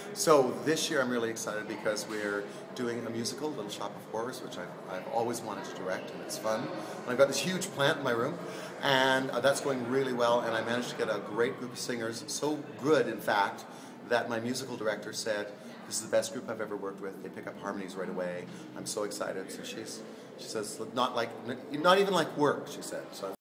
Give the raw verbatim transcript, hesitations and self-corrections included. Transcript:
So this year I'm really excited because we're doing a musical, Little Shop of Horrors, which I've, I've always wanted to direct, and it's fun. And I've got this huge plant in my room, and uh, that's going really well, and I managed to get a great group of singers, so good in fact, that my musical director said, this is the best group I've ever worked with. They pick up harmonies right away. I'm so excited. So she's, she says, not like, not even like work, she said. So